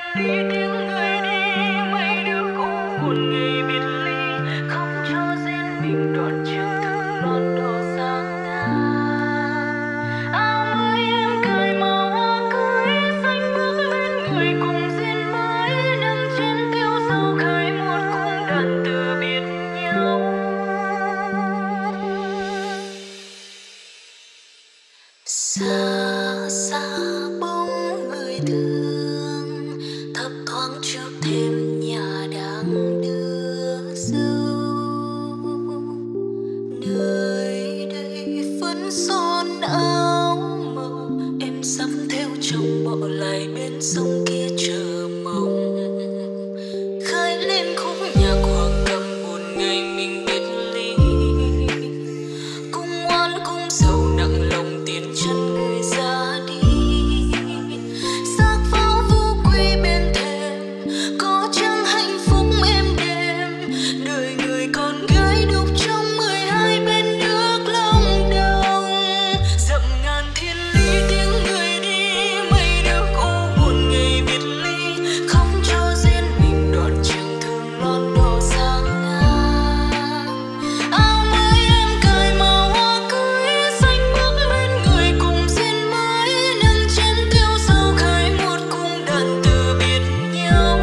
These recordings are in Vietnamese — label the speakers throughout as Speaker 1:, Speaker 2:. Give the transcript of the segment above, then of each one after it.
Speaker 1: Xa xa bóng người thương thấp thoáng trước thềm nhà đang đưa dâu. Nơi đây vẫn son áo màu, em sắm theo chồng bỏ lại bên sông kia chờ mong. Khơi lên khúc nhạc hoàng cầm buồn ngày mình biệt ly, cung oan cung sầu nặng lòng tiến chân người ra đi. Xác pháo vũ quy bên thềm, có chăng hạnh phúc êm đềm, đời người con gái đục trong 12 bên nước Long Đồng. Dặm ngàn thiên lý tiếng người đi, mây nước u buồn ngày biệt ly, khóc cho riêng mình đoạn trường thương lon đỏ sang ngang. Áo mới em cài màu hoa cưới xanh bước lên người cùng duyên mới, nâng chén tiêu dầu khai một cung đàn từ biệt nhau.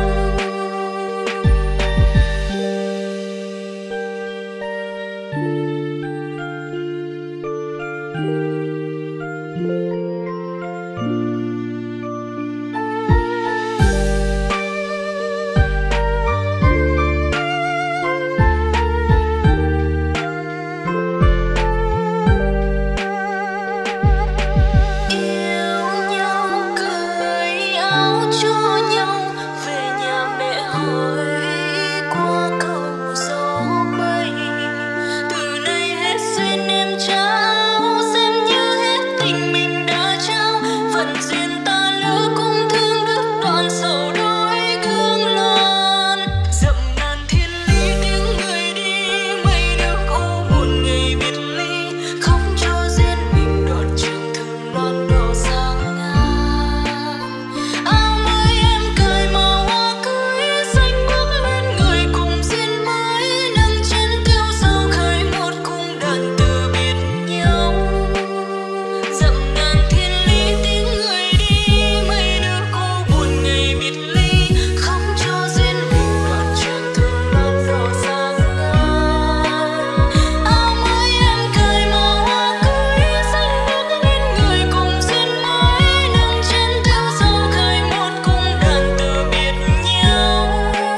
Speaker 1: Yêu nhau cởi áo cho nhau, về nhà mẹ hỏi qua cầu gió mây. Từ nay hết duyên em trao, xem như hết tình mình đã trao. Phận duyên ta lỡ cũng thương đứt đoạn sầu đôi gương loan. Dặm ngàn thiên lý tiếng người đi, mây nước u buồn ngày biệt ly, khóc cho riêng mình đoạn trường thương lon đỏ sang ngang. Áo mới em cài màu hoa cưới xanh bước lên người cùng duyên mới, nâng chén tiêu dầu khai một cung đàn từ biệt nhau. Dặm ngàn thiên lý tiếng người đi, mây nước u buồn ngày biệt ly, khóc cho duyên mình đoạn trường thương lon đỏ sang ngang. Áo mới em cài màu hoa cưới xanh bước lên người cùng duyên mới, nâng chén tiêu dầu khai một cung đàn từ biệt nhau.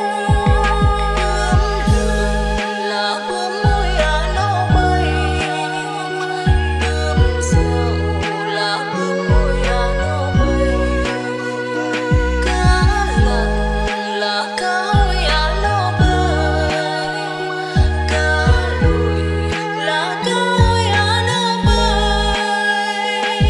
Speaker 1: Là bướm môi nó bay, bướm rượu là bướm môi nó bay. Cá lặn là cá môi nó bơi, cá lội là cá môi nó bơi.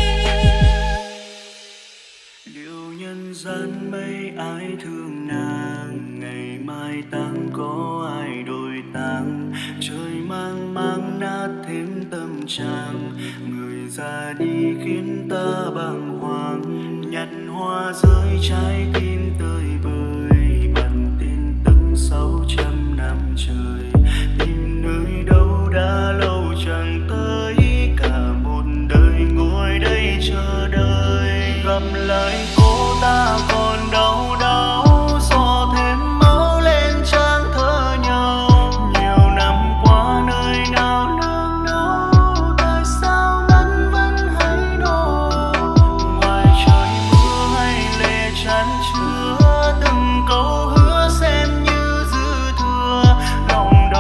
Speaker 2: Liệu nhân gian mấy ai thương nàng, ngày mai tang có ai đổi tang. Trời mang mang nát thêm tâm trạng, người ra đi khiến ta bàng hoàng. Nhặt hoa rơi trái tim tơi bời, bận tin tức 600 năm trời. Tìm nơi đâu đã lâu chẳng tới, cả một đời ngồi đây chờ đợi. Gặp lại cô ta còn đau đớn, gió thêm máu lên trang thơ nhau. Nhiều năm qua nơi nào nương náu, tại sao mắt vẫn hay đổ. Ngoài trời mưa hay lệ chan chứa, từng câu hứa xem như dư thừa. Lòng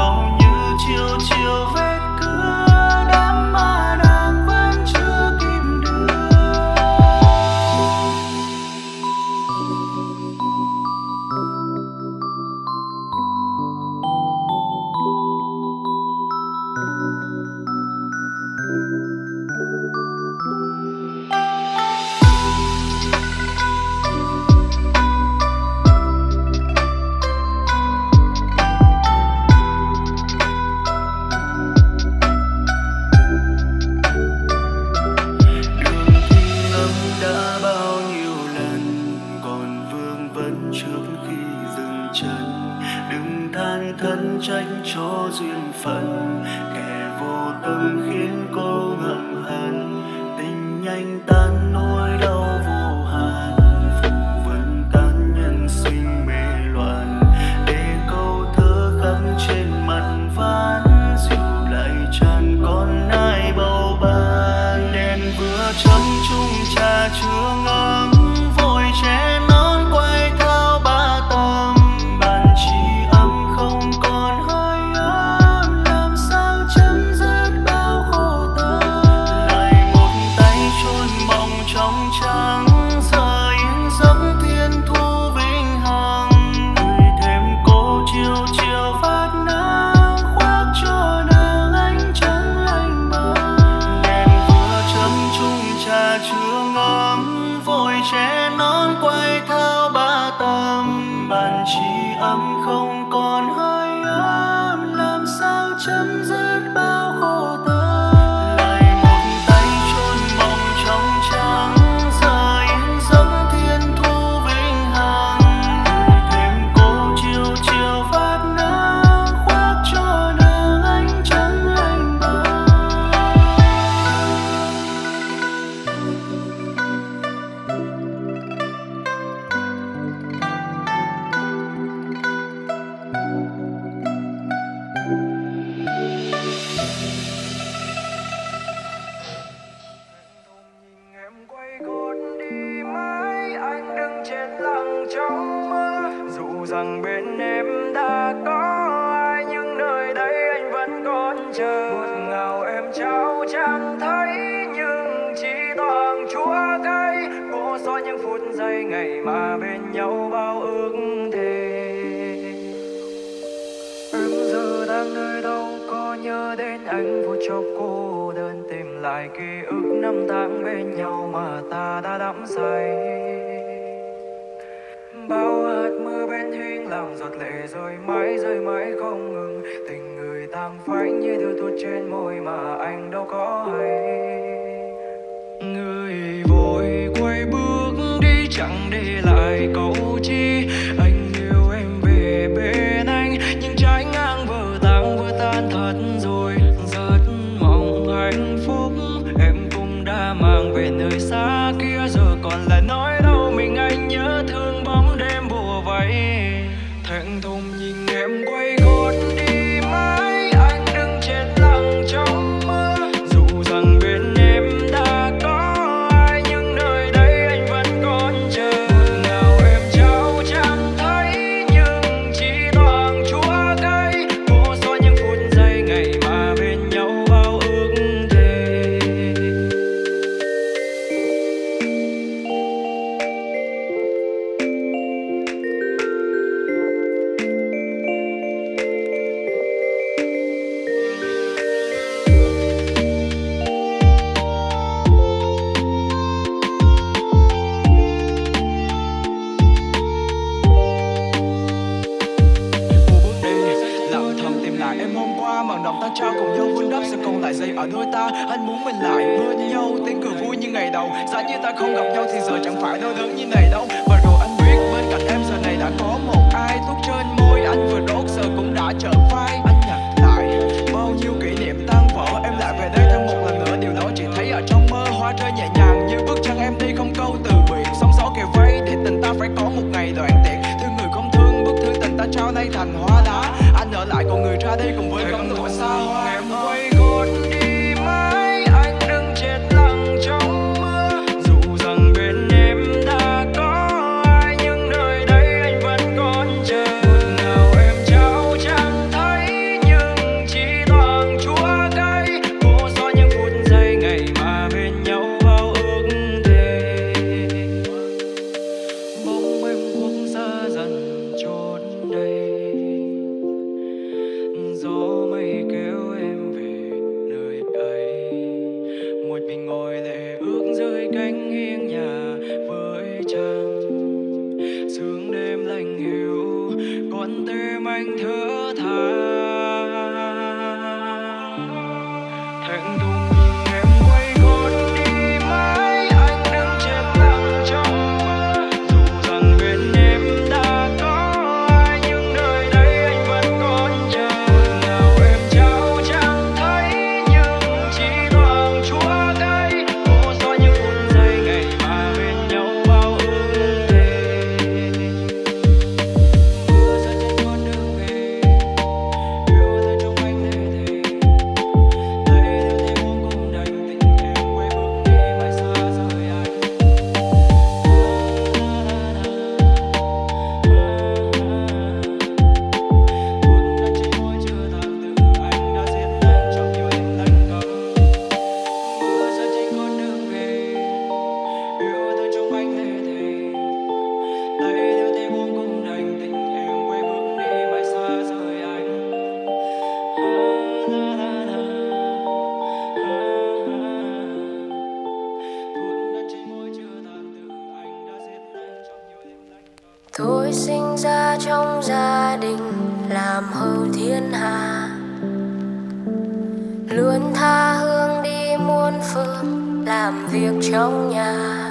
Speaker 2: trước khi dừng chân. Đừng than thân trách cho duyên phận, kẻ vô tâm khiến cô hận hận. Tình nhanh tan nỗi đau vô hạn, phù vân tan nhân sinh mê loạn. Để câu thơ khắc trên mặt ván, dịu lại tràn con ai bầu ban. Đèn vừa chấm chung trà chưa ngấm, vội che nón quay thao ba tầng. Bàn chỉ ấm không còn hơi ấm, làm sao chấm dứt bao khổ tâm. Lại một tay chôn mộng trong trắng, giờ yên giấc thiên thu vĩnh hằng. Gửi thêm cô chiều chiều phát nắng, khoác cho nàng ánh trắng lạnh băng. Đèn vừa chấm chung trà chưa ngấm, vội che nón quay thao ba tầng. Bàn chỉ ấm không còn hơi ấm, làm sao chấm dứt bao khổ tâm. Lại một tay chôn mộng trong trắng, giờ yên giấc thiên thu vĩnh hằng. Gửi thêm cô chiều chiều phát nắng, khoác cho nàng ánh trắng lạnh băng.
Speaker 3: Em quay gót đi mãi, anh đứng chết lặng trong mưa. Dù rằng bên em đã có ai, nhưng nơi đây anh vẫn còn chờ. Ngọt ngào em trao chẳng thấy, nhưng chỉ toàn chúa cay. Cô xóa những phút giây ngày mà bên nhau bao ước thề. Em giờ đang nơi đâu, có nhớ đến anh phút chốc cô đơn, tìm lại ký ức năm tháng bên nhau mà ta đã đắm say. Bao hạt mưa bên hiên làm giọt lệ rơi mãi không ngừng. Tình người tàn phanh như thứ tuột trên môi mà anh đâu có hay. Người vội quay bước đi chẳng để lại câu chi. Anh yêu em về bên anh, nhưng trái ngang vỡ tan thật rồi. Rất mong hạnh phúc em cũng đã mang về nơi xa kia, giờ còn là nỗi đau mình anh nhớ thương bóng đêm bùa vây. Thẹn thùng nhìn em quay gót đi mãi, anh đứng chết lặng trong mưa. Dù rằng bên em đã có ai, nhưng nơi đây anh vẫn còn chờ. Nào em trao chẳng thấy, nhưng chỉ toàn chúa cay. Cô xóa những phút giây ngày mà bên nhau bao ước thề. Lặng thầm tìm lại em hôm qua, màn động ta trao cùng nhau vun đắp sẽ còn lại dây ở đôi ta. Anh muốn mình lại bên nhau, tiếng cười vui như ngày đầu. Giá như ta không gặp nhau thì giờ chẳng phải đau đớn như này đâu. Và rồi anh biết bên cạnh em giờ này đã có một ai. Thuốc trên môi anh vừa đốt giờ cũng đã trở phai. Anh nhặt lại bao nhiêu kỷ niệm tan vỡ, em lại về đây thêm một lần nữa. Điều đó chỉ thấy ở trong mơ, hoa rơi nhẹ nhàng như bước chân em đi không câu từ biệt. Sóng gió kề vây để tình ta phải có một ngày đoạn tiện. Thương người không thương, bức thư tình ta trao nay thành hoa đá. Anh ở lại còn người ra đi cùng với cánh cửa xa hoa. Em quay gót đi mãi, anh đứng chết lặng trong mưa. Dù rằng bên em đã có ai, nhưng nơi đây anh vẫn còn chờ. Nào em trao chẳng thấy, nhưng chỉ toàn chúa cay. Cô xóa những phút giây ngày mà bên nhau bao ước thề. Bóng em quốc xa dần trốn đây, gió mây kéo em về nơi ấy. Một mình ngồi lệ ước dưới cánh hiên nhà với trăng. Sương đêm lạnh hiu, con tim anh thở than. Thẹn thùng nhìn em quay gót đi mãi, anh đứng chết lặng trong mưa. Dù rằng bên em đã
Speaker 1: Tôi sinh ra trong gia đình làm hầu thiên hạ, luôn tha hương đi muôn phương làm việc trong nhà.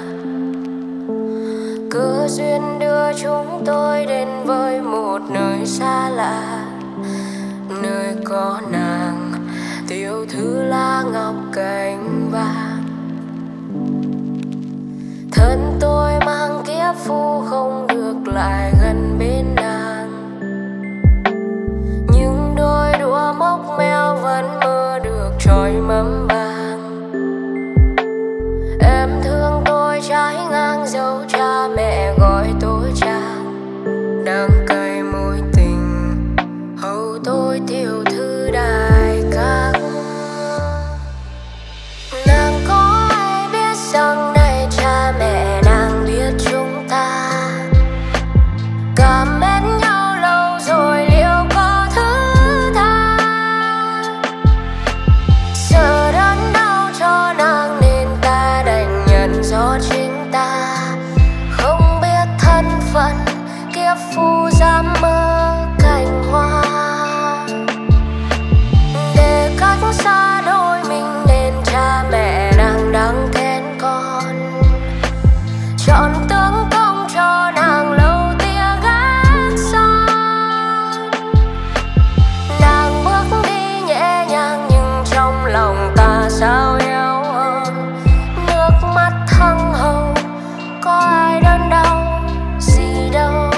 Speaker 1: Cơ duyên đưa chúng tôi đến với một nơi xa lạ, nơi có nàng tiểu thư lá ngọc cành vàng. Thân tôi mang kiếp phu không được lại gần bên nàng, nhưng đôi đũa mốc meo vẫn mơ được trôi mâm vàng. Em thương tôi trái ngang dấu cha mẹ gọi tôi chàng, đang cay mối tình hầu tôi tiểu thư đại các. Nàng có ai biết rằng này cha mẹ nàng biết chúng ta cảm mến nhau lâu rồi liệu có thứ tha. Sợ đớn đau cho nàng nên ta đành nhận do chính ta không biết thân phận kiếp phu dám mơ cành hoa. Để cách xa đôi mình nên cha mẹ nàng đắng kén con, chọn tướng công cho nàng lâu tia gác son. Nàng bước đi nhẹ nhàng nhưng trong lòng ta sao yếu hơn. Nước mắt thăng hầu có ai đớn đau gì đâu.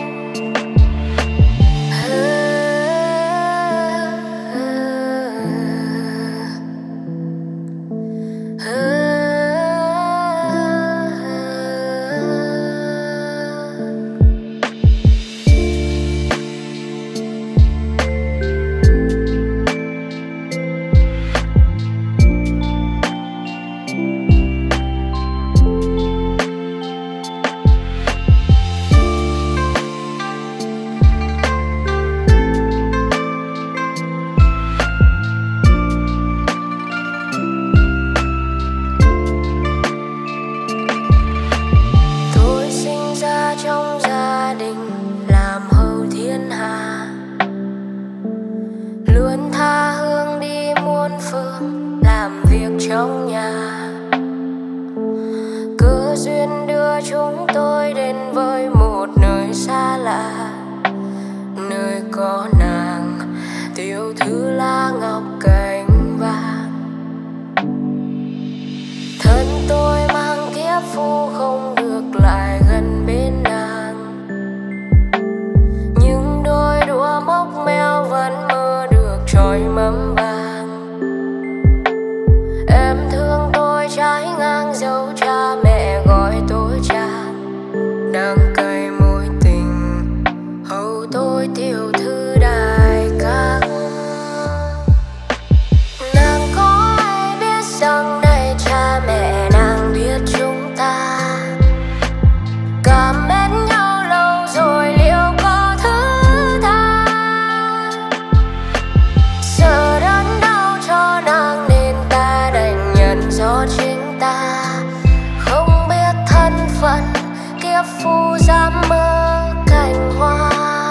Speaker 1: Tôi sinh ra trong gia đình làm hầu thiên hạ, luôn tha hương đi muôn phương làm việc trong nhà. Cơ duyên đưa chúng tôi đến với một nơi xa lạ, nơi có nàng tiểu thư lá ngọc cành vàng. Thân tôi mang kiếp phu không được lại gần bên nàng, nhưng đôi đũa mốc meo vẫn mơ được trôi mâm vàng. Em thương tôi trái ngang dấu cha mẹ gọi tôi chàng, đang cay mối tình hầu tôi tiểu thư đại các. Nàng có ai biết rằng này cha mẹ nàng biết chúng ta cảm mến nhau lâu rồi liệu có thứ tha. Sợ đớn đau cho nàng nên ta đành nhận do chính ta không biết thân phận kiếp phu dám mơ cành hoa.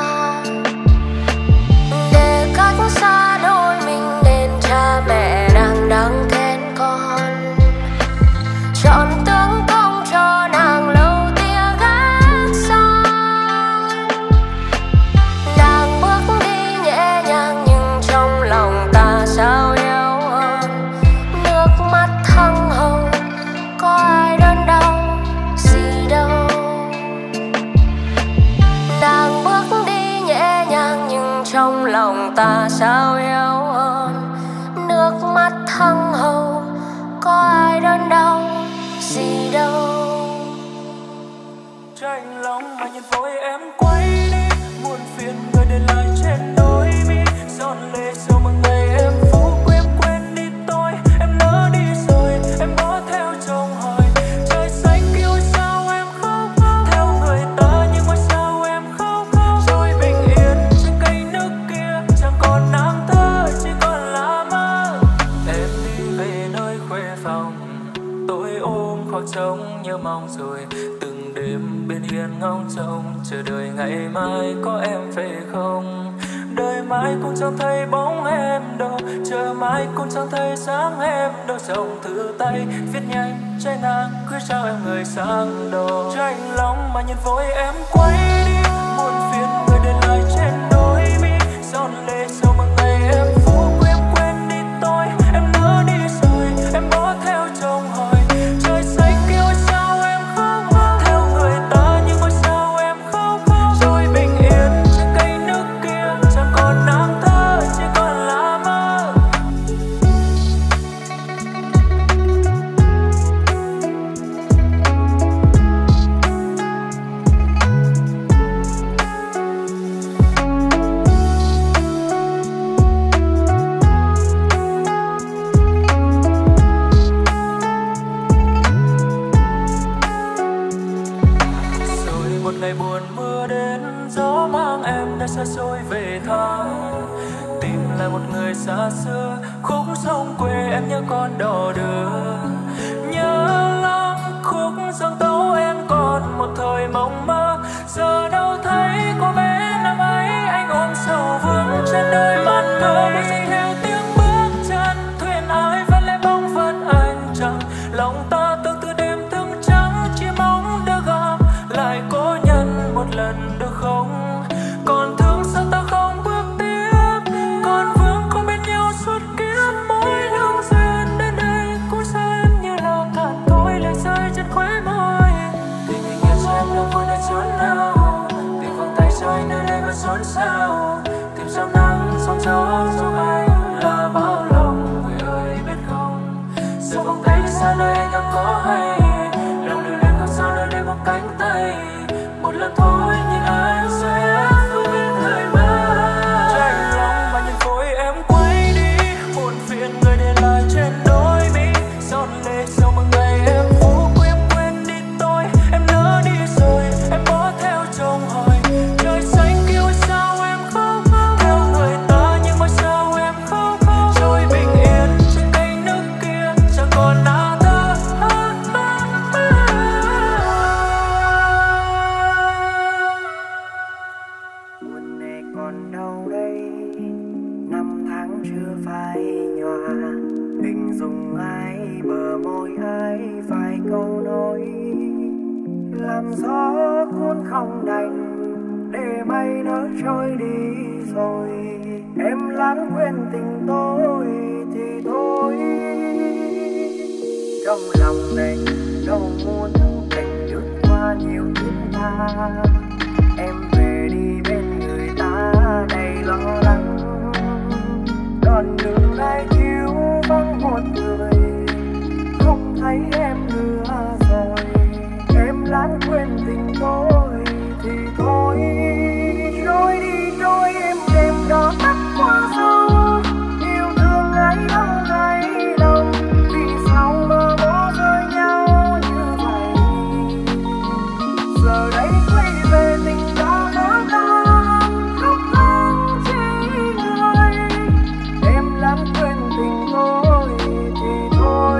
Speaker 1: Để cách xa đôi mình nên cha mẹ nàng đắng kén con, chọn tướng công cho nàng lâu tia gác son. Nàng bước đi nhẹ nhàng nhưng trong lòng ta sao yếu hơn. Nước mắt thăng hầu có ai đớn đau gì đâu. Nàng bước đi nhẹ nhàng nhưng trong lòng ta sao yếu hơn. Nước mắt thăng hầu có ai đớn đau gì đâu.
Speaker 2: Tranh lòng mà nhìn vội em quay đi, muôn phiền người để lại trên đôi mi. Giọt lệ sầu mà ngày em phú quên quên đi tôi. Em nỡ đi rồi em bỏ theo chồng hỏi trời xanh kêu sao em khóc. Theo người ta nhưng mà sao em khóc. Rồi bình yên trên cây nước kia chẳng còn nàng thơ chỉ còn là mơ. Em đi về nơi khuê phòng, tôi ôm khóc trống nhớ mong rồi từng đêm bên hiên ngóng
Speaker 1: ngóng trông chờ đợi ngày mai có em về không. Đời mãi cũng chẳng thấy bóng em đâu, chờ mãi cũng chẳng thấy dáng em đâu. Dòng thư tay viết nhanh trái ngang cứ trao em người sang đầu. Tranh lòng mà nhìn vội em quay đi, muộn phiền người để lại trên đôi mi. Giọt lệ sau một ngày em phố quên quên đi tôi. Em nỡ đi rồi em bỏ theo chồng hỏi trời xanh kêu sao em khóc. Theo người ta nhưng ngôi sao em khóc. Rồi bình yên trên cây nước kia chẳng còn nắng thơ chỉ còn là mơ. Rồi một ngày buồn mưa đến, gió mang em đã xa xôi về tháng. Tìm lại một người xa xưa, khúc sông quê em nhớ con đò đưa. Nhớ lắm khúc dòng tấu em còn một thời mộng mơ. Giờ đâu thấy cô bé năm ấy, anh ôm sầu vương trên đôi mắt thơ. Bước dậy theo tiếng bước chân, thuyền ai vẫn lẽ bóng vẫn anh chẳng. Lòng ta tương tư đêm thương trắng, chỉ mong được gặp lại cố nhân một lần được không. Còn thương sao ta không bước tiếp, còn vương không bên nhau suốt kiếp. Mỗi lúc duyên đến đây cũng duyên như là cạn thôi, lời rơi trên khóe môi. Tình anh nghe cho em đâu vui nơi chốn nào, tìm vòng tay cho anh nơi đây vẫn xốn xao. Tìm trong nắng trong gió trong anh là bao lòng người ơi biết không. Giờ vòng tay đi xa nơi anh đang có hay, lòng lưu luyến không sao nơi đây một cánh tay. Một lần thôi nhưng anh sẽ không biết thời mơ. Tranh lòng mà nhìn vội em quay đi, buồn phiền người để lại trên đôi mi. Giọt lệ sau một ngày em phố quên quên đi tôi. Em nỡ đi rồi em bỏ theo chồng hỏi trời xanh kêu sao em khóc. Theo người ta nhưng mà sao em khóc. Rồi bình yên trên cây nước kia chẳng còn nắng thơ.
Speaker 2: Buồn này còn đâu đây, năm tháng chưa phai nhòa. Hình dung ai, bờ môi ai, vài câu nói. Làm gió cuốn không đành, để mây nỡ trôi đi rồi. Em lãng quên tình tôi thì thôi. Trong lòng này đâu muốn cảnh lướt qua nhiều thiên tha. Em về đi bên người ta đầy lo lắng. Đoạn đường này thiếu vắng một người, không thấy em nữa rồi. Em lãng quên tình tôi thì thôi. Trôi đi trôi em đêm đó tắt qua sông. Yêu thương ấy không thấy lòng, vì sao mơ bỏ rơi nhau như vậy. Giờ đây quay về tình đã lỡ tan, khóc không chỉ người. Em lãng quên tình tôi thì thôi.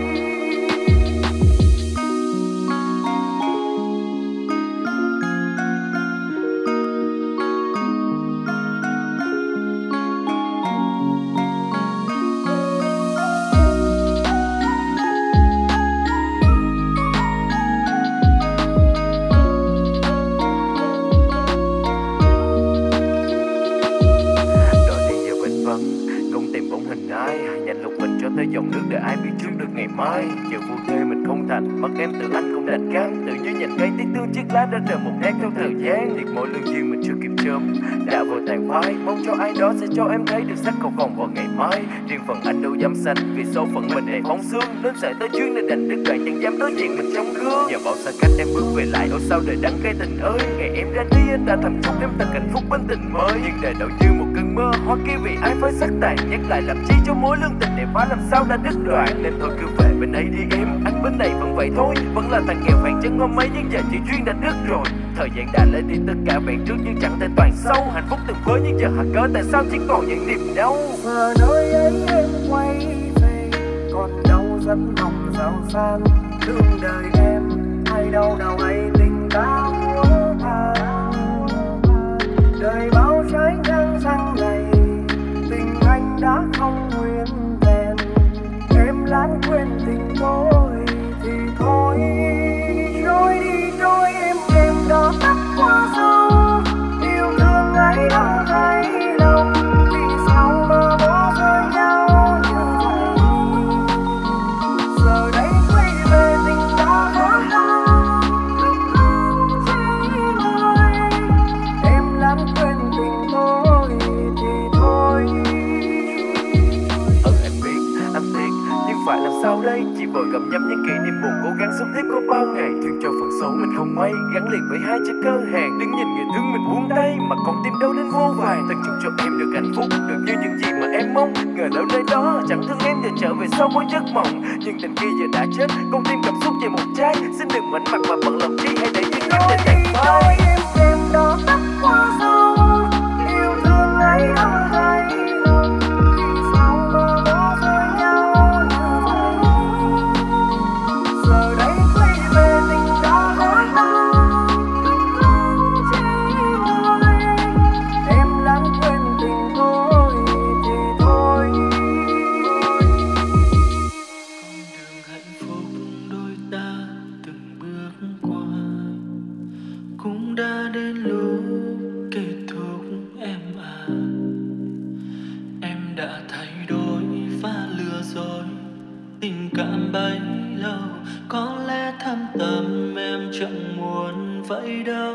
Speaker 2: Đôi thì giờ bên vân không tìm bóng hình ai, nhanh lục mình cho tới dòng nước để ai biết trước được ngày mai. Giờ vô thê mình không thành, mất em tự anh không đành cam. Tự như nhìn cây tiếc thương chiếc lá đã trở một nét theo thời gian. Liệt mỗi lương duyên mình chưa kịp chớm đã vội tàn phai. Mong cho ai đó sẽ cho em thấy được sắc cầu vòng vào ngày mai. Riêng phần anh đâu dám xanh, vì số phận mình đầy bóng xương. Nên sẽ tới duyên nên đành đứt đoạn chẳng dám đối diện mình trong gương. Giờ bao xa cách em bước về lại, ôi sao đời đắng cay tình ơi. Ngày em ra đi anh đã thầm chúc em thật hạnh phúc bên tình mới. Nhưng đời đâu như một cơn mơ, hoa kia vì ai phải sắc tàn. Nhắc lại làm chi cho mối lương tình đẹp quá làm sao đã đứt đoạn. Nên thôi cứ về bên ấy đi em, anh bên này vẫn vậy thôi. Vẫn là thằng nghèo phàn chân hôm ấy nhưng giờ chỉ duyên đã đứt rồi. Thời gian đã lấy đi tất cả vẹn trước nhưng chẳng thể toàn sâu. Hạnh phúc từng với nhưng giờ hạt cớ tại sao chỉ còn những niềm đau. Giờ nơi ấy em quay về, còn đâu rất mong giàu sang. Thương đời em ai đâu nào ấy tình ta muốn.
Speaker 4: vội gặm nhấm những kỷ niệm buồn, cố gắng sống tiếp có bao ngày. Thương cho phần số mình không may, gắn liền với hai chữ cơ hàng. Đứng nhìn người thương mình buông tay, mà con tim đâu đến vô vàn. Từng chúc cho em được hạnh phúc, được như những gì mà em mong. Ngờ đâu nơi đó chẳng thương em giờ trở về sau mỗi giấc mộng. Nhưng tình kia giờ đã chết, con tim cảm xúc về một trái. Xin đừng ngoảnh mặt mà bận lòng chi, hãy để những cách để dành phai.
Speaker 5: Đêm đó tắt qua sâu, yêu thương ấy không thấy đâu. Khi sao mơ bỏ rơi nhau như vậy, giờ đây quay về tình đã hết đâu. Không chỉ nói em lãng quên tình tôi thì thôi.
Speaker 2: Con đường hạnh phúc đôi ta từng bước qua cũng đã đến lúc kết thúc em à. Em đã thay đổi và lừa dối tình cảm bấy lâu, có lẽ thâm tâm em chẳng muốn vậy đâu.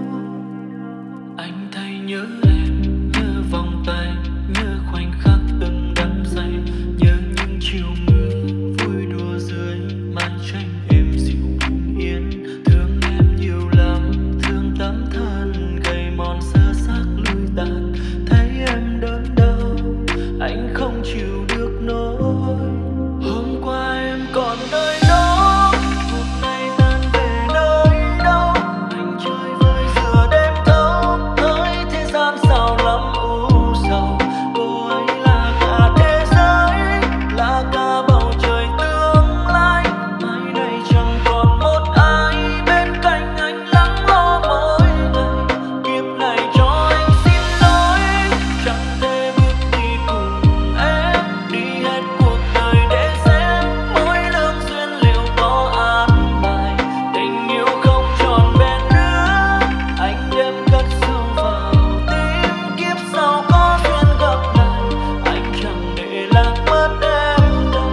Speaker 2: Anh thấy nhớ em, nhớ vòng tay, nhớ khoảnh khắc từng đắm say, nhớ những chiều mưa vui đùa dưới mái tranh êm dịu bình yên. Thương em nhiều lắm, thương tấm thân gầy mòn sơ xác lụi tàn. Thấy em đớn đau, anh không chịu được nổi. Hôm qua em còn nơi đó, hôm nay tan về nơi đâu. Anh chơi vơi giữa đêm thâu, hỡi thế gian sao lắm u sầu. Cô ấy là cả thế giới, là cả bầu trời tương lai. Mai này chẳng còn một ai bên cạnh anh lắng lo mỗi ngày. Kiếp này cho anh xin lỗi, chẳng thể bước đi cùng em. Đi hết cuộc đời để xem mỗi lương duyên liệu có an bài. Tình yêu không tròn vẹn nữa, anh đem cất sâu vào tim. Kiếp sau có duyên gặp lại, anh chẳng để lạc mất em đâu.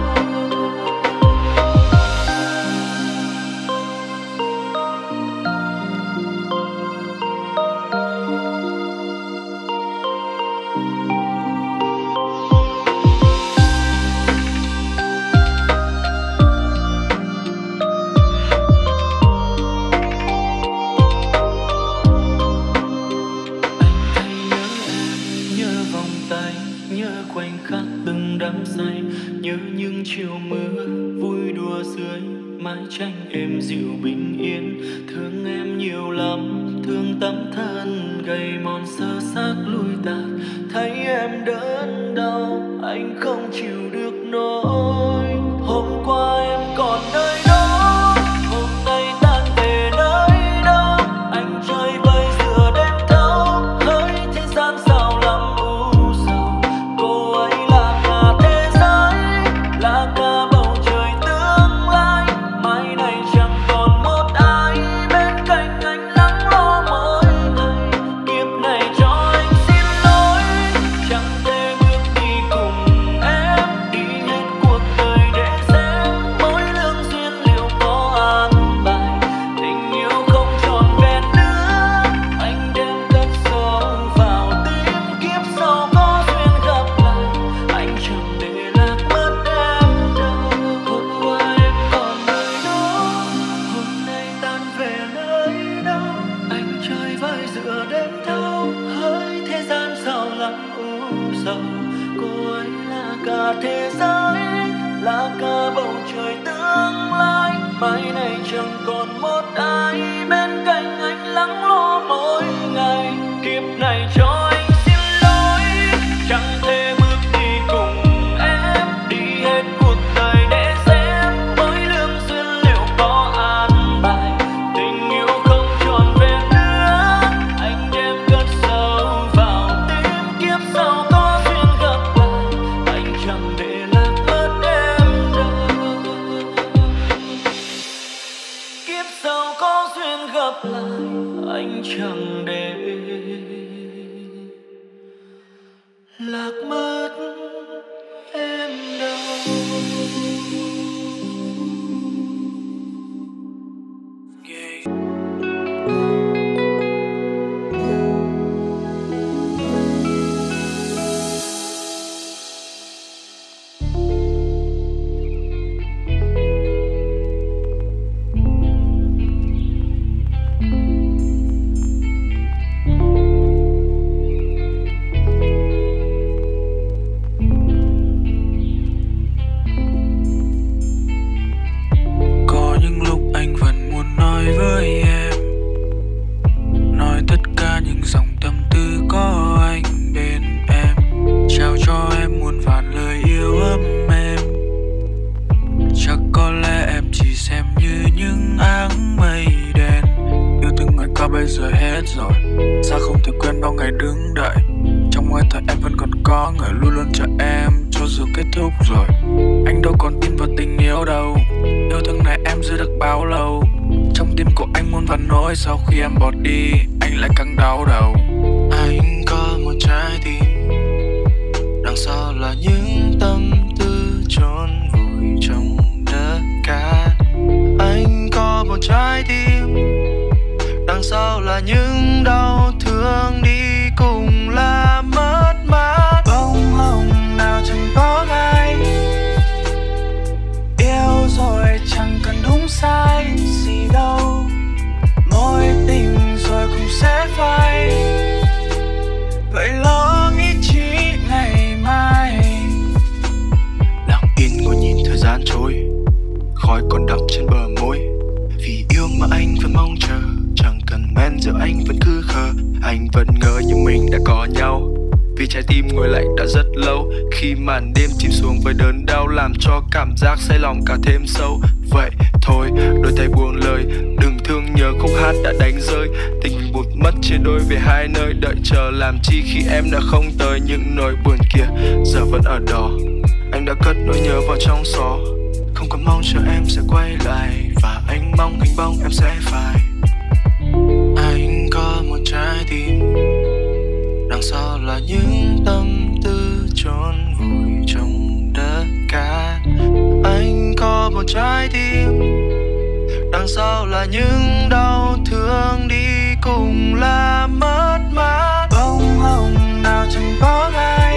Speaker 2: Anh thấy nhớ em, nhớ vòng tay, nhớ khoảnh khắc từng đắm say, nhớ những chiều mưa vui đùa dưới mái tranh êm dịu bình yên. Thương em nhiều lắm, thương tấm thân gầy mòn sơ xác lụi tàn. Thấy em đớn đau, anh không chịu được nổi. Hôm qua em còn nơi đó, hôm nay tan về nơi đâu. Anh chơi vơi giữa đêm thâu, hỡi thế gian sao lắm u sầu. Cô ấy là cả thế giới, là cả bầu trời tương lai. Mai này chẳng còn một ai bên cạnh anh lắng lo mỗi ngày. Kiếp này cho anh xin lỗi, chẳng thể bước đi cùng em. Đi hết cuộc đời để xem mỗi lương duyên liệu có an bài. Tình yêu không tròn vẹn nữa, anh đem cất sâu vào tim. Kiếp sau có duyên gặp lại, anh chẳng để lạc mất em đâu. Hôm qua em còn nơi đó, hôm nay tan về nơi đâu. Anh chơi vơi giữa đêm thâu, hỡi thế gian sao lắm u sầu. Cô ấy là cả thế giới, là cả bầu trời tương lai. Mai này chẳng còn một ai bên cạnh anh lắng lo mỗi ngày. Kiếp này cho anh xin lỗi, chẳng thể bước đi cùng em. Đi hết cuộc đời để xem mỗi lương duyên liệu có an bài. Tình yêu không tròn vẹn nữa, anh đem cất sâu vào tim. Kiếp sau có duyên gặp lại, anh chẳng để lạc mất em đâu. Kiếp sau có duyên gặp lại, anh chẳng để lạc mất em đâu.
Speaker 6: khác bây giờ hết rồi. Sao không thể quên bao ngày đứng đợi. Trong hơi thở em vẫn còn có người luôn luôn chờ em cho dù kết thúc rồi. Anh đâu còn tin vào tình yêu đâu. Yêu thương này em giữ được bao lâu. Trong tim của anh muôn vàn nỗi. Sau khi em bỏ đi anh lại càng đau đầu.
Speaker 7: Anh có một trái tim, đằng sau là những tâm tư chôn vùi trong đất cát. Anh có một trái tim, đằng sau là những đau thương đi cùng là mất mát. Bông hồng nào chẳng có gai, yêu rồi chẳng cần đúng sai gì đâu. Mối tình rồi cũng sẽ phai, vậy lo nghĩ chỉ ngày mai. Lặng yên ngồi nhìn thời gian trôi, khói còn đọng trên bờ môi. Vì yêu mà anh vẫn mong chờ, chẳng cần men rượu anh vẫn cứ khờ. Anh vẫn ngỡ như mình đã có nhau, vì trái tim ngồi lạnh đã rất lâu. Khi màn đêm chìm xuống với đớn đau, làm cho cảm giác say lòng cả thêm sâu. Vậy thôi đôi tay buông lời, đừng thương nhớ khúc hát đã đánh rơi. Tình mình bụt mất chia đôi về hai nơi, đợi chờ làm chi khi em đã không tới. Những nỗi buồn kia giờ vẫn ở đó, anh đã cất nỗi nhớ vào trong xó. Không còn mong chờ em sẽ quay lại, và anh mong hình bóng em sẽ phai. Anh có một trái tim, đằng sau là những tâm tư chôn vùi trong đất cát. Anh có một trái tim, đằng sau là những đau thương đi cùng là mất mát. Bông hồng nào chẳng có gai,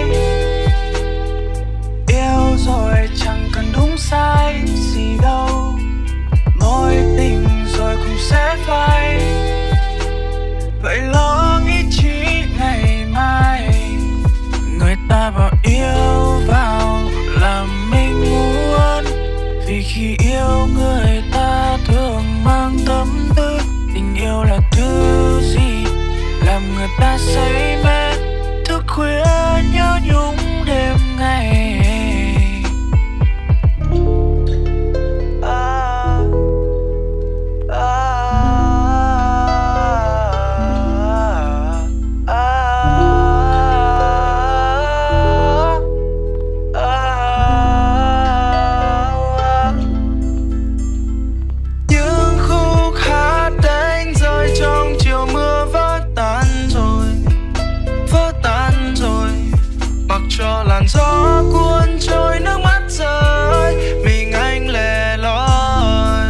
Speaker 7: yêu rồi chẳng cần đúng sai gì đâu. Mối tình rồi cũng sẽ phai, vậy lo nghĩ chỉ ngày mai.
Speaker 6: Người ta bảo yêu vào là mình muốn, vì khi yêu người ta thường mang tâm tư. Tình yêu là thứ gì làm người ta say mê, thức khuya nhớ nhung đêm ngày.
Speaker 7: Gió cuốn trôi nước mắt rơi, mình anh lẻ loi.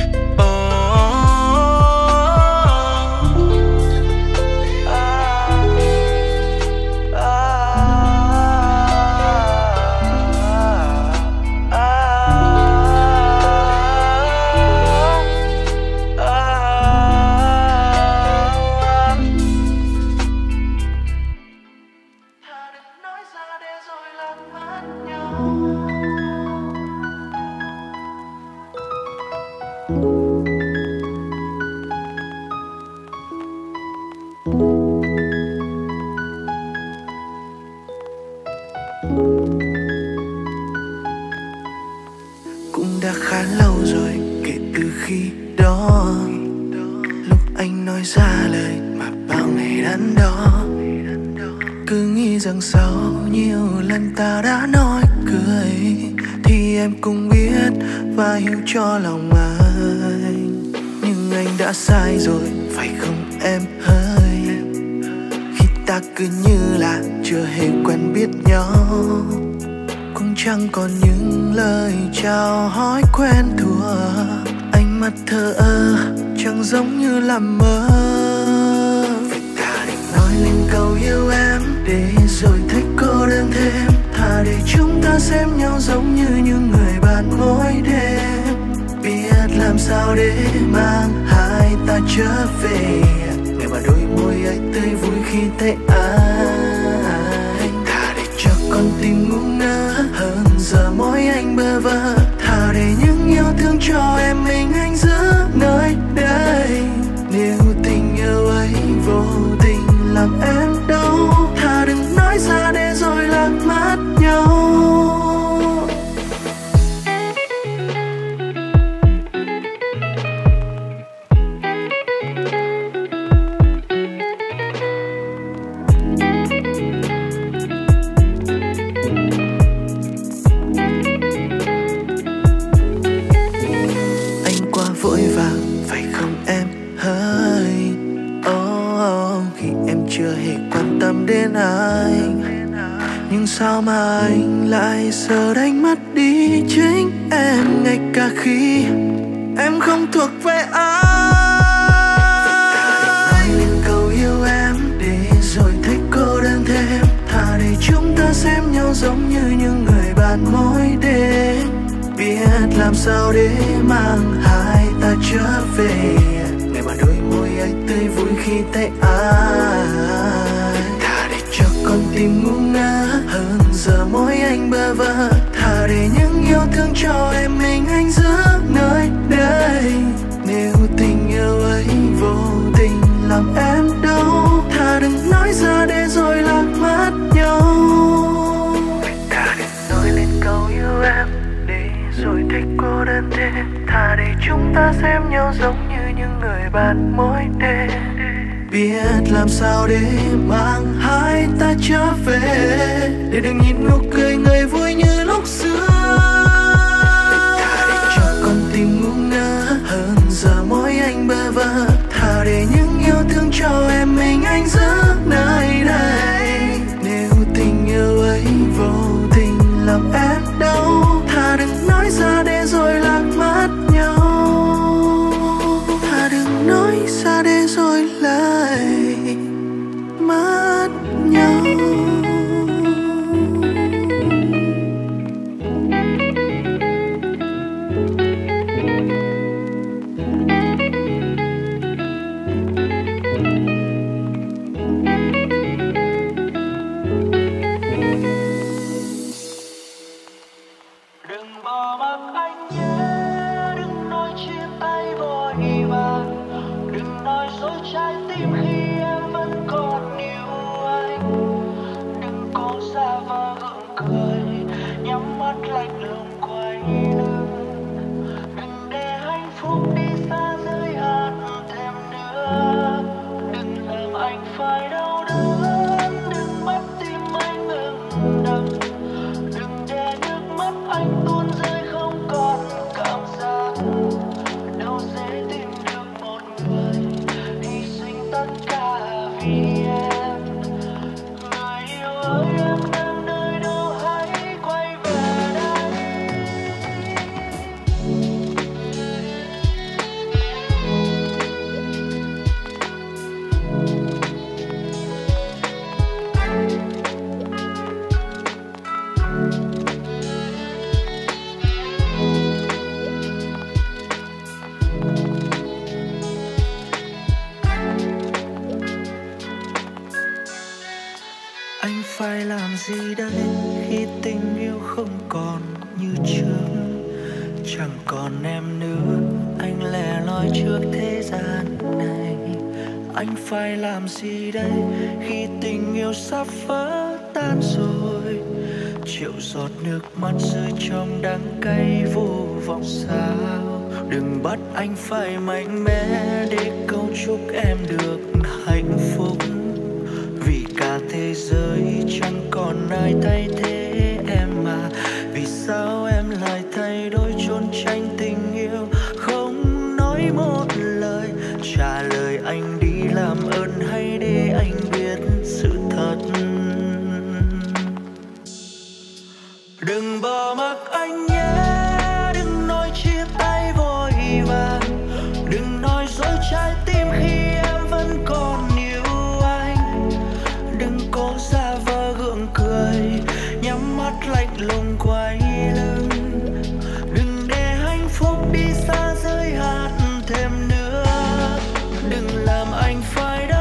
Speaker 2: Cũng đã khá lâu rồi kể từ khi đó, lúc anh nói ra lời mà bao ngày đắn đo. Cứ nghĩ rằng sau nhiều lần ta đã nói cười thì em cũng biết và hiểu cho lòng anh. Nhưng anh đã sai rồi phải không em ơi, khi ta cứ như là chưa hề quen biết nhau. Cũng chẳng còn những lời chào hỏi quen thuộc, ánh mắt thờ ơ chẳng giống như là mơ. Vậy ta định nói lên câu yêu em để rồi thấy cô đơn thêm. Thà để chúng ta xem nhau giống như những người bạn mỗi đêm. Biết làm sao để mang hai ta trở về, để mà đôi môi ấy tươi vui khi thấy anh. Thà để cho con tim ngủ ngơ hơn giờ mỗi anh bơ vơ. Thà để những yêu thương cho em mình anh giữ nơi đây. Nếu tình yêu ấy vô tình làm em đau, thà đừng nói ra để rồi lạc mất nhau.
Speaker 8: chưa hề quan tâm đến anh. Nhưng sao mà anh lại giờ đánh mất đi chính em, ngay cả khi em không thuộc về anh. Nói lên câu yêu em để rồi thấy cô đơn thêm. Thà để chúng ta xem nhau giống như những người bạn mỗi đêm. Biết làm sao để mang hai ta trở về, ngày mà đôi môi anh tươi vui khi thấy ai. Thà để cho con tim ngu ngơ hơn giờ môi anh bơ vơ. Thà để những yêu thương cho em mình anh giữ nơi đây. Nếu tình yêu ấy vô tình làm em đau, thà đừng nói ra để rồi lạc mất nhau. Thà đừng nói lên câu yêu em để rồi thấy cô đơn thêm. Thà để chúng ta xem nhau giống như những người bạn mỗi đêm. Biết làm sao để mang hai ta trở về, để đừng nhìn nụ cười người vui như lúc xưa. Thà để cho con tim ngu ngơ hơn giờ môi anh bơ vơ. Thà để những yêu thương cho em mình anh giữ nơi đây. Nếu tình yêu ấy vô tình làm em đau, thà đừng nói ra để rồi lạc mất nhau. Thà đừng nói ra để rồi lại mất nhau.
Speaker 7: Đừng bỏ mặc anh nhé, đừng nói chia tay vội vàng, đừng nói dối trái tim khi em vẫn còn yêu anh. Đừng cố giả vờ gượng cười, nhắm mắt lạnh lùng quay lưng. Đừng để hạnh phúc đi xa giới hạn thêm nữa. Đừng làm anh phải đau đớn, đừng bắt tim anh ngừng đập. Đừng để nước mắt anh tuôn rơi không còn cảm giác. Đâu dễ tìm được một người hy sinh tất cả vì em. Người yêu ơi em đang nơi đâu hãy quay về đây.
Speaker 8: Anh phải làm gì đây khi tình yêu không còn như trước? Chẳng còn em nữa, anh lẻ loi trước thế gian này. Anh phải làm gì đây khi tình yêu sắp vỡ tan rồi? Triệu giọt nước mắt rơi trong đắng cay vô vọng sao? Đừng bắt anh phải mạnh mẽ để cầu chúc em được hạnh phúc. Vì cả thế giới chẳng còn ai thay thế em mà. Vì sao em lại thay đổi trốn tránh tình yêu, không nói một lời trả lời anh đi làm ơn, hay để anh biết sự thật. Đừng bỏ mặc anh nhé, đừng nói chia tay vội vàng, đừng nói dối trái tim khi em vẫn còn yêu anh. Đừng cố giả vờ gượng cười, nhắm mắt lạnh lùng quay lưng. Đừng để hạnh phúc đi xa giới hạn thêm nữa. Đừng làm anh phải đau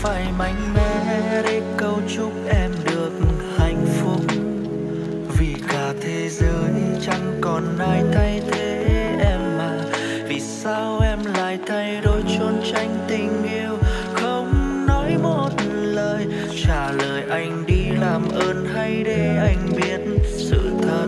Speaker 8: phải mạnh mẽ để cầu chúc em được hạnh phúc, vì cả thế giới chẳng còn ai thay thế em mà. Vì sao em lại thay đổi trốn tránh tình yêu, không nói một lời trả lời anh đi làm ơn, hãy để anh biết sự thật.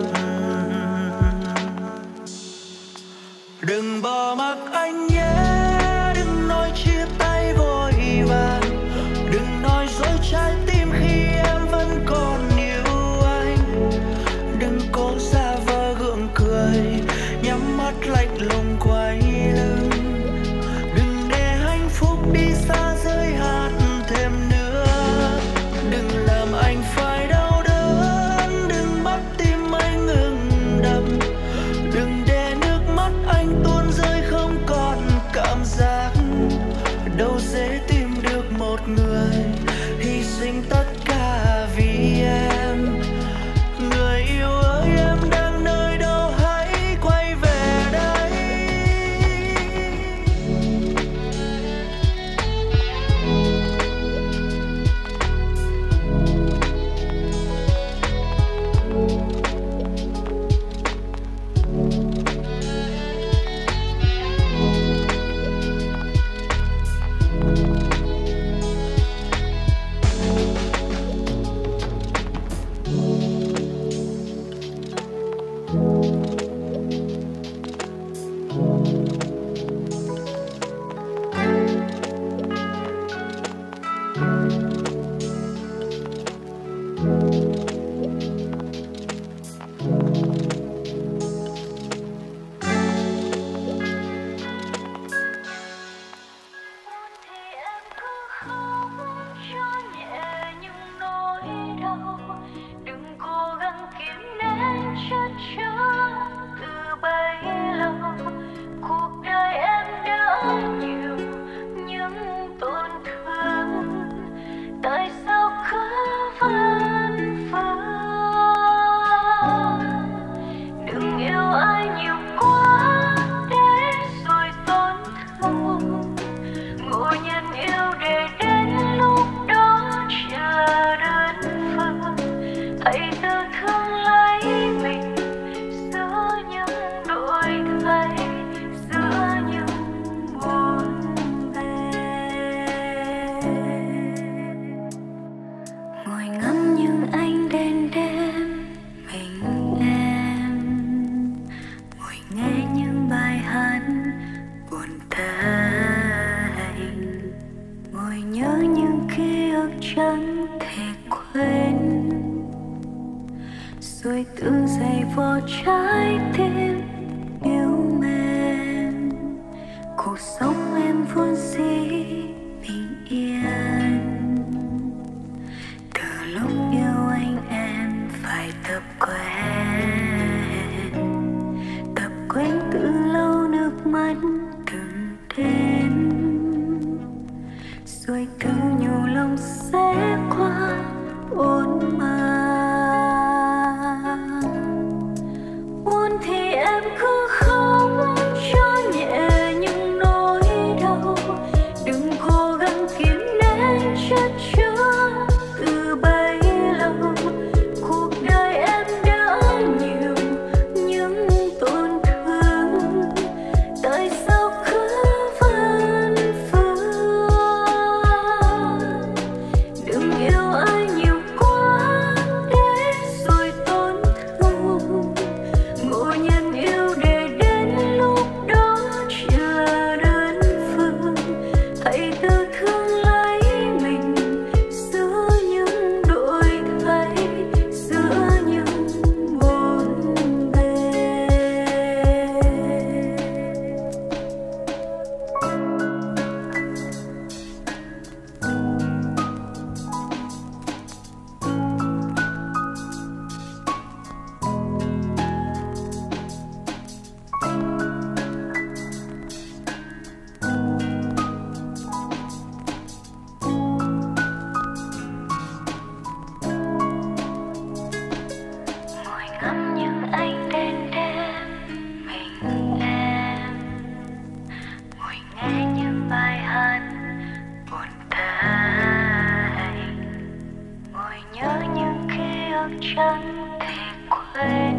Speaker 8: Đừng bỏ mặc anh nhé, đừng nói chia tay vội vàng, đừng nói dối trái tim khi em vẫn còn yêu anh. Đừng cố giả vờ gượng cười, nhắm mắt lạnh lùng quay lưng. Đừng để hạnh phúc đi xa giới hạn thêm nữa. Đừng làm anh phải đau đớn, đừng bắt tim anh ngừng đập. Đừng để nước mắt anh tuôn rơi không còn cảm giác. Đâu dễ tìm được một người hy sinh tất cả vì em. Người yêu ơi, em đang nơi đâu, hãy quay về đây.
Speaker 1: Rồi tự dày vò trái tim yêu mến. Cuộc sống em vốn dĩ bình yên. Từ lúc yêu anh em phải tập quen từ lâu nước mắt từng đến. Rồi tự nhủ lòng sẽ qua ôn mà. Buồn thì em cứ khóc cho nhẹ những nỗi đau. Đừng cố gắng kìm nén chất chứa từ bấy lâu. Cuộc đời em đã nhiều những tổn thương. Tại sao cứ phân phương? Đừng yêu ai nhiều quá để rồi tổn thương. Ngộ nhận yêu để đến lúc đó chỉ là đơn phương. Hãy tự thương lấy mình chẳng thể quên,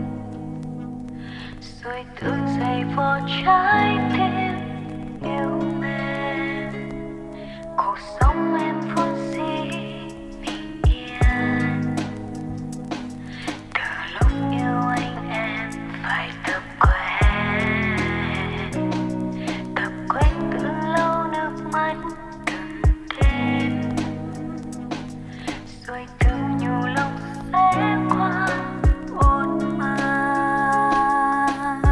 Speaker 1: rồi từng giây vào trái tim yêu mến. Cuộc sống em vốn dĩ bình yên, từ lúc yêu anh em phải tập quen từ lâu nước mắt từng đêm, rồi từ nhiều lòng sẽ qua ôn man.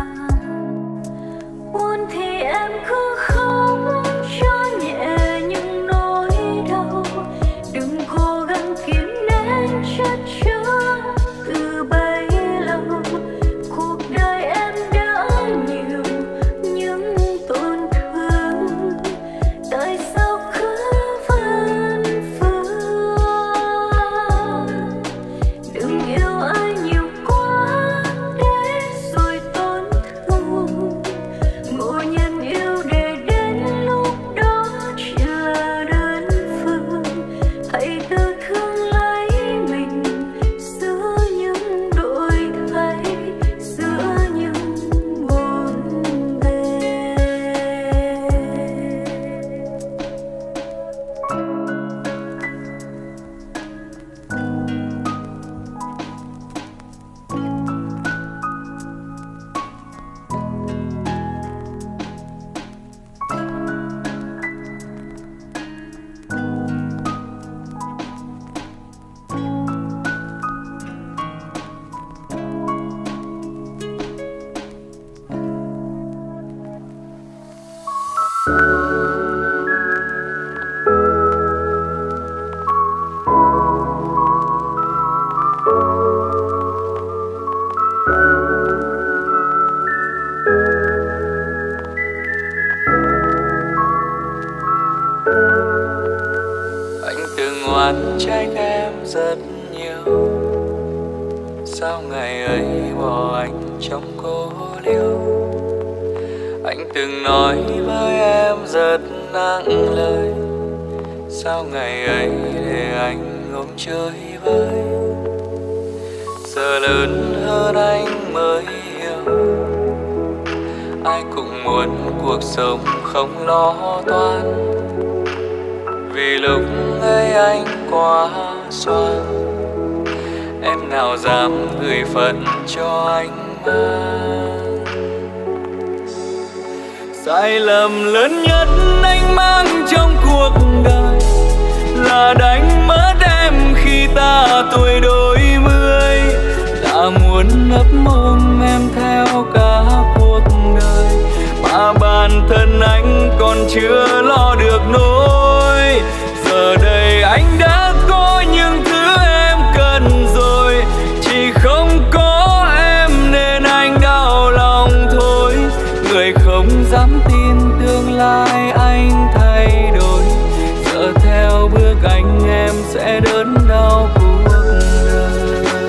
Speaker 1: Buồn thì em cứ khóc cho nhẹ những nỗi đau, đừng cố gắng kìm nén chất chứa từ bấy lâu. Cuộc đời em đã nhiều những tổn thương, tại sao cứ phân phương. Đừng yêu ai nhiều quá để rồi tổn thương, ngộ nhận yêu để đến lúc đó chỉ là đơn phương. Hãy tự thương lấy mình giữa những đổi thay, giữa những buồn bề.
Speaker 6: Anh từng oán trách em rất nhiều, sao ngày ấy bỏ anh trong cô liêu. Anh từng nói với em rất nặng lời, sao ngày ấy để anh ôm chơi vơi. Giờ lớn hơn anh mới hiểu, ai cũng muốn cuộc sống không lo toan. Vì lúc ấy anh quá xoan, em nào dám gửi phận cho anh mang. Sai lầm lớn nhất anh mang trong cuộc đời là đánh mất em khi ta tuổi đôi mươi. Đã muốn ấp mồm em theo cả cuộc đời, mà bản thân anh còn chưa lo được nỗi. Giờ đây anh đã có những thứ em cần rồi, chỉ không có em nên anh đau lòng thôi. Người không dám tin tương lai anh thay đổi, giờ theo bước anh em sẽ đớn đau cuộc đời.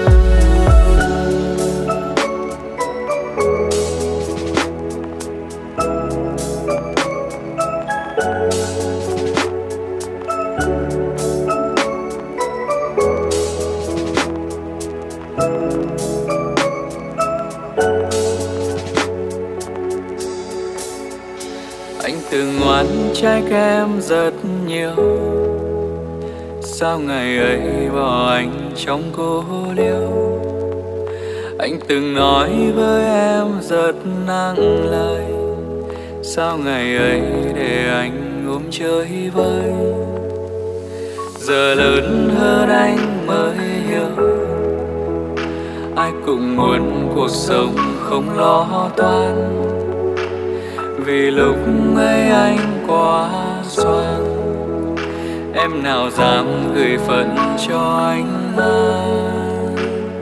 Speaker 6: Anh từng oán trách em rất nhiều, sao ngày ấy bỏ anh trong cô liêu. Anh từng nói với em rất nặng lời, sao ngày ấy để anh ôm chơi vơi. Giờ lớn hơn anh mới hiểu, ai cũng muốn cuộc sống không lo toan. Vì lúc ấy anh quá xoan, em nào dám gửi phận cho anh mang.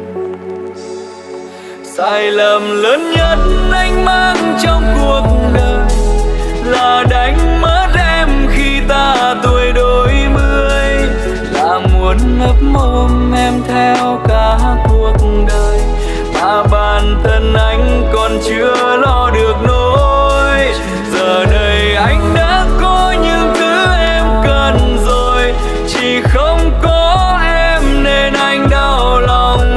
Speaker 6: Sai lầm lớn nhất anh mang trong cuộc đời là đánh mất em khi ta tuổi đôi mươi. Là muốn ấp mồm em theo cả cuộc đời, mà bản thân anh còn chưa lo được nỗi. Giờ đây anh đã có những thứ em cần rồi, chỉ không có em nên anh đau lòng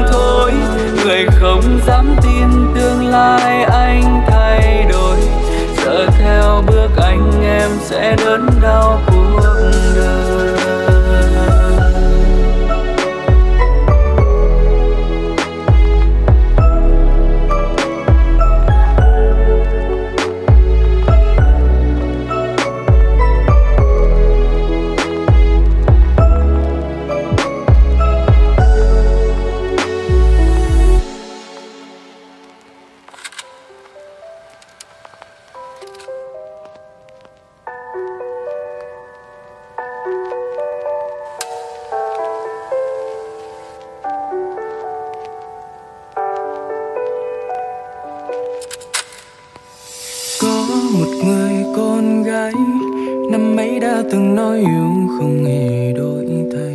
Speaker 6: từng nói yêu không hề đổi thay,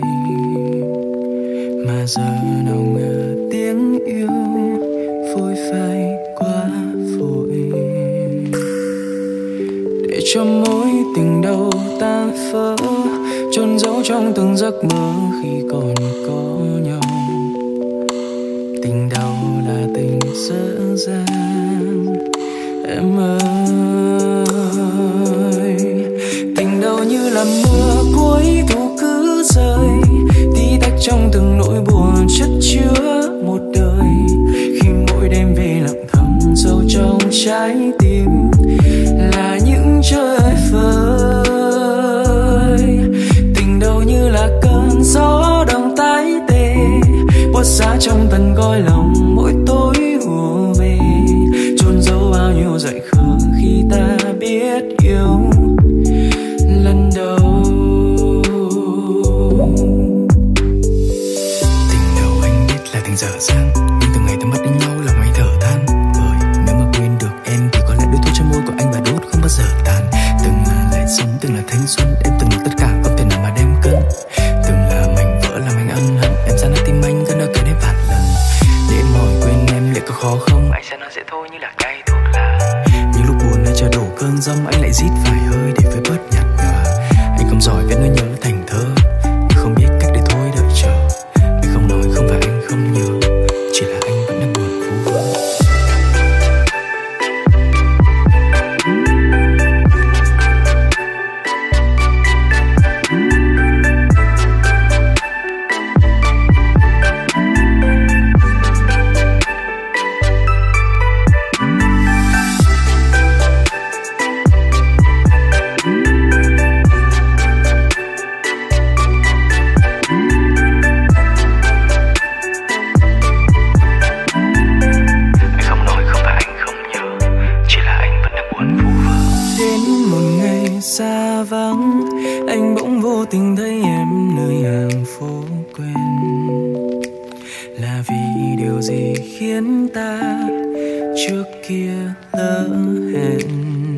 Speaker 6: mà giờ nào ngờ tiếng yêu phôi phai quá vội, để cho mối tình đầu tan vỡ, chôn giấu trong từng giấc mơ khi còn có nhau. Tình đau là tình dở dang em ơi. Tình đau như là mưa cuối thu cứ rơi, tí tách trong từng nỗi buồn chất chứa một đời. Khi mỗi đêm về lặng thầm sâu trong trái tim là những trời vơi. Tình đau như là cơn gió đông tái tê, buốt giá trong tận gói lòng mỗi tối ùa về, chôn giấu bao nhiêu dại khờ khi ta biết yêu lần đầu. Tình đầu anh biết là tình dở dang, nhưng từng ngày ta mất đến nhau lòng anh thở than. Bởi nếu mà quên được em thì có lẽ đôi thuốc trong môi của anh và đốt không bao giờ tàn. Từng là lệ sống, từng là thanh xuân, em từng được tất cả không thể nào mà đem cân. Từng là mảnh vỡ làm anh ân hận, em ra nát tim anh gần ở cái đến vạn lần. Để em hỏi quên em liệu có khó không, anh sẽ nói dễ thôi như là cay thuốc lá. Những lúc buồn nơi chờ đổ cơn dâm, anh lại rít vài hơi để phải bớt nhạt nhòa. Anh không giỏi viết nỗi nhớ thành thơ, nhưng không biết cách để thôi đợi chờ. Vì không nói không phải anh không nhớ, chỉ là anh vẫn đang buồn phù vơ. Xa vắng, anh bỗng vô tình thấy em nơi hàng phố quen. Là vì điều gì khiến ta trước kia lỡ hẹn?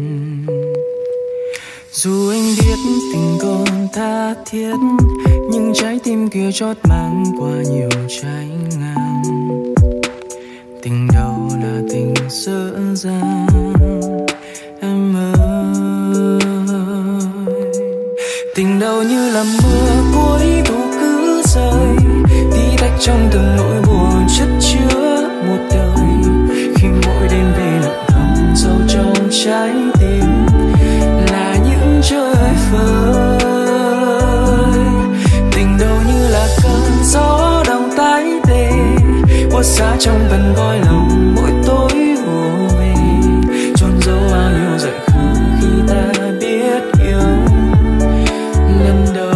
Speaker 6: Dù anh biết tình còn tha thiết, nhưng trái tim kia chót mang qua nhiều trái ngang. Tình đầu là tình dở dang em ơi. Tình đầu như là mưa cuối thu cứ rơi, tí tách trong từng nỗi buồn chất chứa một đời. Khi mỗi đêm về lặng thầm sâu trong trái tim là những trời vơi. Tình đầu như là cơn gió đông tái tê, buốt giá trong tận gói lòng mỗi tối ùa về, chôn giấu bao nhiêu dại khờ khi ta biết yêu lần đầu.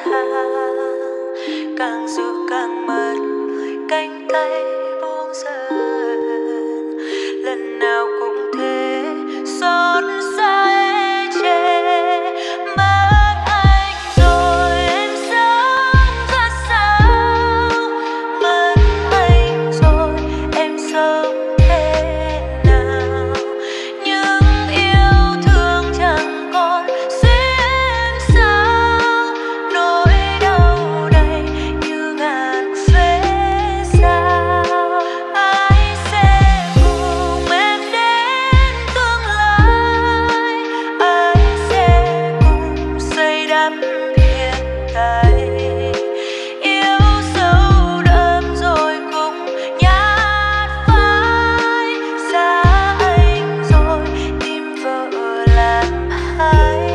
Speaker 1: thang, càng giữ càng mất cánh tay buông dần, lần nào cũng thế xót xa ê chề. Mất anh rồi em sống ra sao, mất anh rồi em sống thế nào, những yêu thương chẳng còn xuyên sao, nỗi đau đầy như ngàn vết sao. Ai sẽ cùng em đến tương lai, ai sẽ cùng xây đắp hiện tại, yêu sâu đậm rồi cùng nhát phai, xa anh rồi tìm vợ làm hai.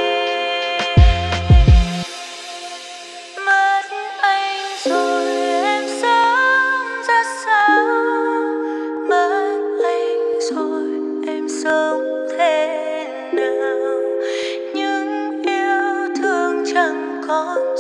Speaker 1: Mất anh rồi em sống ra sao, mất anh rồi em sống thế nào, những yêu thương chẳng còn